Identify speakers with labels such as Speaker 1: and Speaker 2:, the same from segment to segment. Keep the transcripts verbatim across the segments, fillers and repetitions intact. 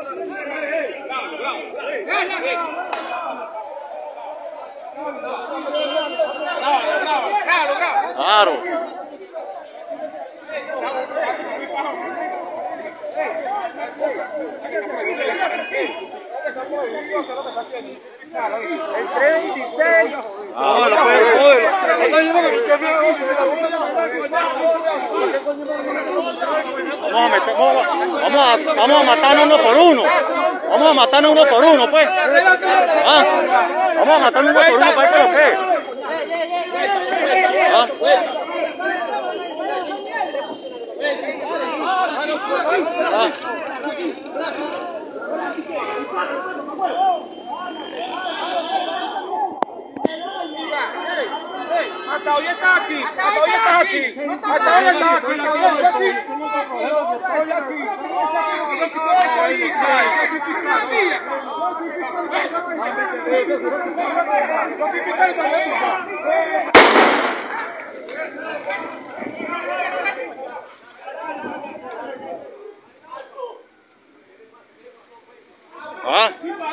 Speaker 1: Claro.
Speaker 2: El veintiséis.
Speaker 1: Ah, lo puede, Vamos a meter, vamos, vamos a, vamos a matarnos uno por uno. Vamos a matarnos uno por uno, pues. ¿Ah? Vamos a matarnos uno por uno para que lo que. ¿Ah? ¿Ah?
Speaker 2: Hasta hoy estás aquí, hasta hoy estás aquí, hasta hoy estás aquí, hasta hoy estás aquí, hasta hoy aquí.
Speaker 1: ¿Ah?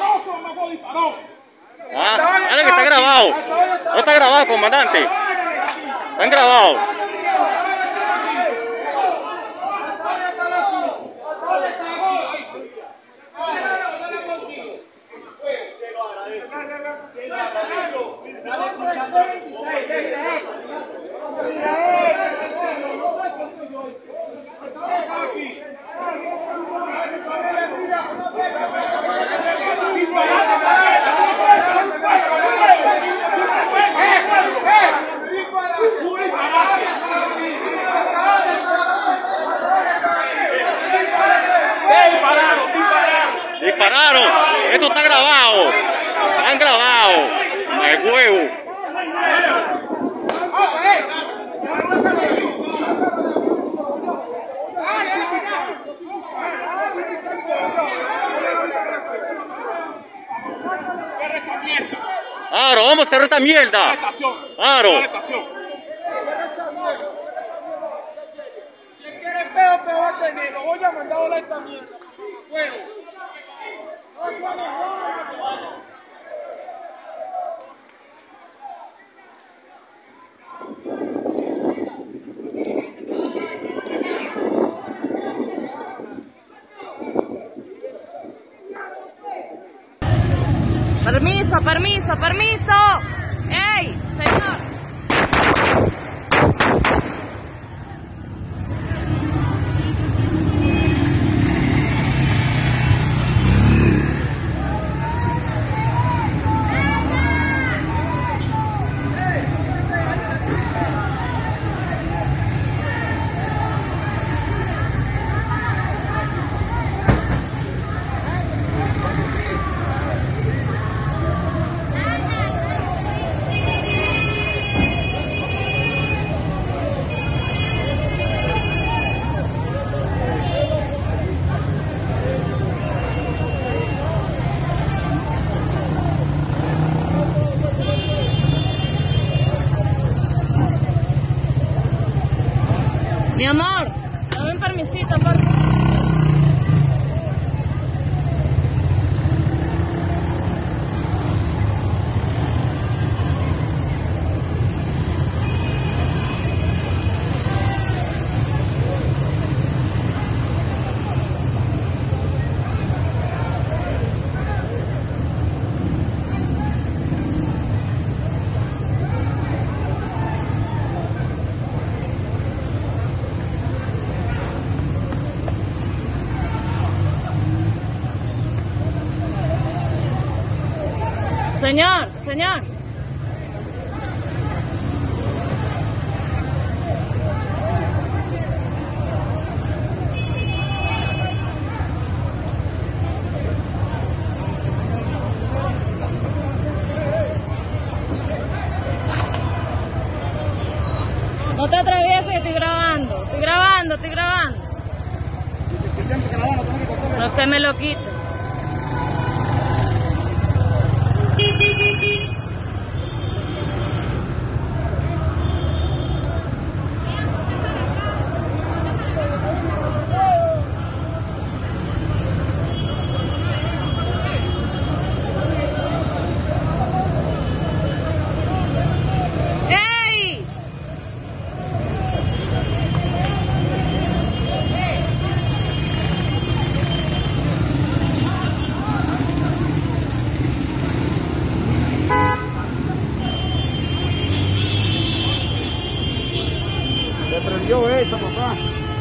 Speaker 1: Ah, dale que está grabado. No está grabado, comandante. Están grabados. Dispararon. Esto está grabado. Están grabados. El huevo. Claro, vamos a cerrar esta mierda. Claro.
Speaker 2: Si quieres peor, peor va a tener. Lo voy a mandar a esta mierda. Huevo.
Speaker 3: Permiso, permiso, permiso. ¡Ey, señor! Mi amor, dame un permisito, por favor. Señor, señor. No te atravieses, que estoy grabando. Estoy grabando, estoy grabando. No se me lo quite.
Speaker 2: Yo eso, papá.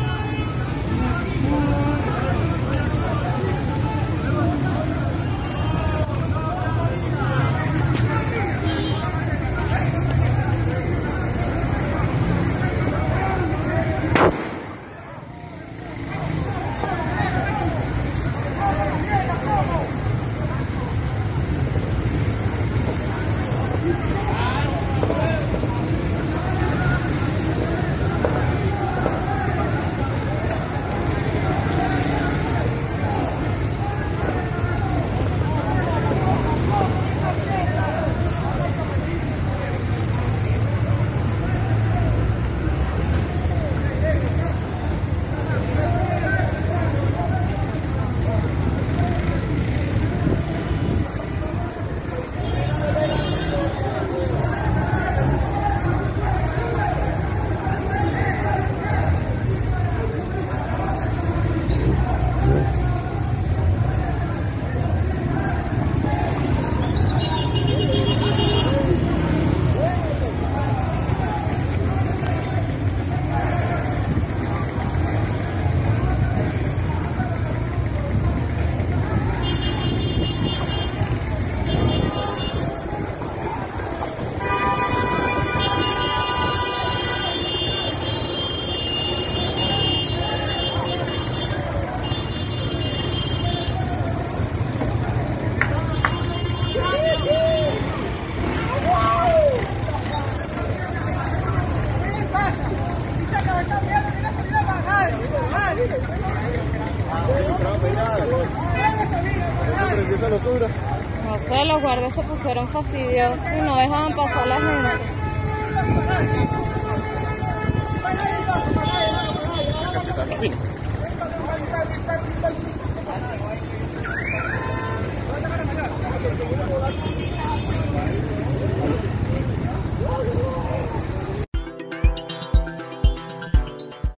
Speaker 3: No sé, los guardias se pusieron fastidiosos y no dejaban pasar la gente.